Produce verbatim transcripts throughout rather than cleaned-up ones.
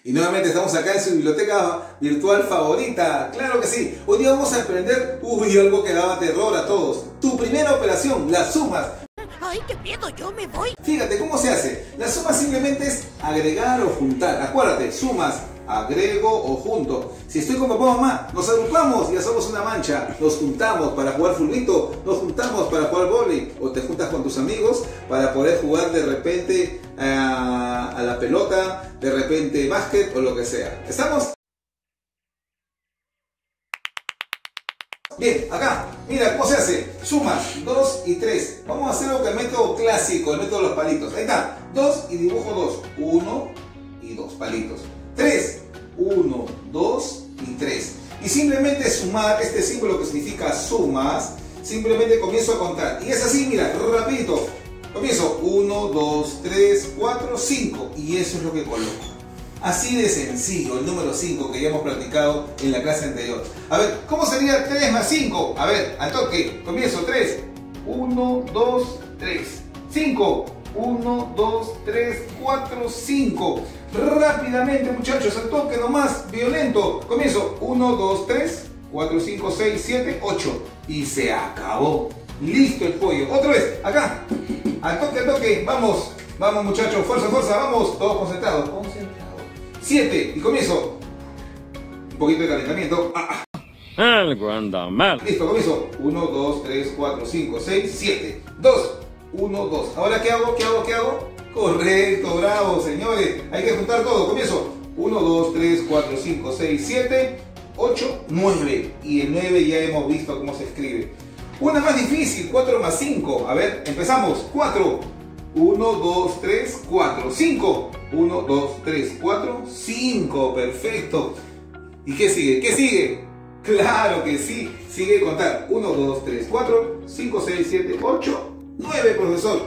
Y nuevamente estamos acá en su biblioteca virtual favorita. Claro que sí. Hoy día vamos a aprender, uy, algo que daba terror a todos. Tu primera operación, las sumas. ¡Ay, qué miedo! ¡Yo me voy! Fíjate cómo se hace. La suma simplemente es agregar o juntar. Acuérdate, sumas, agrego o junto. Si estoy con papá o mamá, nos agrupamos y hacemos una mancha. Nos juntamos para jugar fulbito, nos juntamos para jugar vóley. O te juntas con tus amigos para poder jugar de repente a, a la pelota, de repente básquet o lo que sea. ¿Estamos? Bien, acá, mira cómo se hace. Sumas dos y tres. Vamos a hacerlo con el método clásico, el método de los palitos. Ahí está, dos y dibujo dos. uno y dos palitos. tres, uno, dos y tres. Y simplemente sumar este símbolo que significa sumas. Simplemente comienzo a contar. Y es así, mira, rapidito. Comienzo uno, dos, tres, cuatro, cinco. Y eso es lo que coloco. Así de sencillo, el número cinco que ya hemos practicado en la clase anterior. A ver, ¿cómo sería tres más cinco? A ver, al toque, comienzo, tres, uno, dos, tres, cinco, uno, dos, tres, cuatro, cinco. Rápidamente, muchachos, al toque nomás, violento. Comienzo, uno, dos, tres, cuatro, cinco, seis, siete, ocho. Y se acabó. Listo el pollo. Otra vez, acá, al toque, al toque, vamos. Vamos, muchachos, fuerza, fuerza, vamos. Todos concentrados, concentrados. siete y comienzo. Un poquito de calentamiento. Ah, ah. Algo anda mal. Listo, comienzo. uno, dos, tres, cuatro, cinco, seis, siete. dos, uno, dos. Ahora, ¿qué hago? ¿Qué hago? ¿Qué hago? Correcto, bravo, señores. Hay que juntar todo. Comienzo. uno, dos, tres, cuatro, cinco, seis, siete, ocho, nueve. Y el nueve ya hemos visto cómo se escribe. Una más difícil, cuatro más cinco. A ver, empezamos. cuatro. uno, dos, tres, cuatro, cinco. uno, dos, tres, cuatro, cinco. Perfecto. ¿Y qué sigue? ¿Qué sigue? Claro que sí. Sigue contar. uno, dos, tres, cuatro, cinco, seis, siete, ocho, nueve, profesor.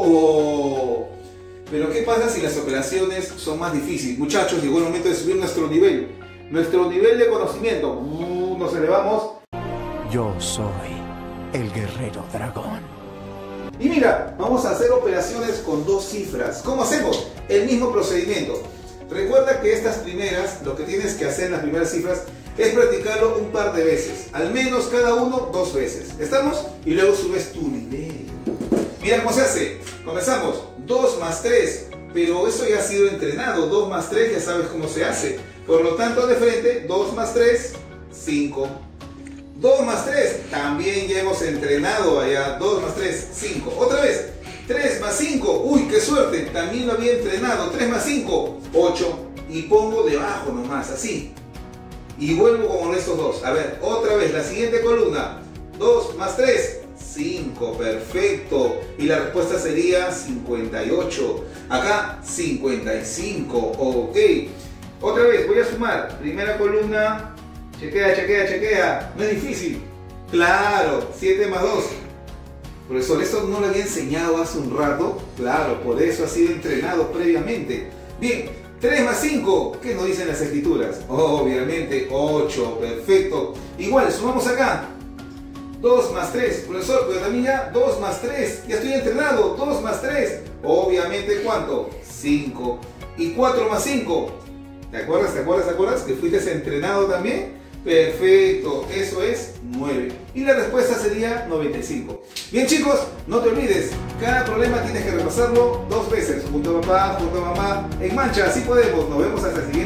Oh. Pero ¿qué pasa si las operaciones son más difíciles? Muchachos, llegó el momento de subir nuestro nivel. Nuestro nivel de conocimiento. Uh, nos elevamos. Yo soy el guerrero dragón. Y mira, vamos a hacer operaciones con dos cifras. ¿Cómo hacemos? El mismo procedimiento. Recuerda que estas primeras, lo que tienes que hacer en las primeras cifras es practicarlo un par de veces. Al menos cada uno dos veces. ¿Estamos? Y luego subes tu nivel. Mira cómo se hace. Comenzamos. dos más tres. Pero eso ya ha sido entrenado. dos más tres ya sabes cómo se hace. Por lo tanto, de frente, dos más tres, cinco. dos más tres, también ya hemos entrenado allá. dos más tres, cinco. Otra vez, tres más cinco. Uy, qué suerte, también lo había entrenado. tres más cinco, ocho. Y pongo debajo nomás, así. Y vuelvo con estos dos. A ver, otra vez, la siguiente columna. dos más tres, cinco. Perfecto. Y la respuesta sería cincuenta y ocho. Acá, cincuenta y cinco. Ok. Otra vez, voy a sumar. Primera columna. Chequea, chequea, chequea. No es difícil. Claro, siete más dos. Profesor, ¿eso no lo había enseñado hace un rato? Claro, por eso ha sido entrenado previamente. Bien, tres más cinco. ¿Qué nos dicen las escrituras? Obviamente, ocho. Perfecto. Igual, sumamos acá. dos más tres. Profesor, pero también ya dos más tres. Ya estoy entrenado. dos más tres. Obviamente, ¿cuánto? cinco. ¿Y cuatro más cinco? ¿Te acuerdas? ¿Te acuerdas? ¿Te acuerdas? Que fuiste entrenado también. Perfecto, eso es nueve. Y la respuesta sería noventa y cinco. Bien, chicos, no te olvides, cada problema tienes que repasarlo dos veces. Junto a papá, junto a mamá, en mancha, así podemos. Nos vemos hasta el siguiente.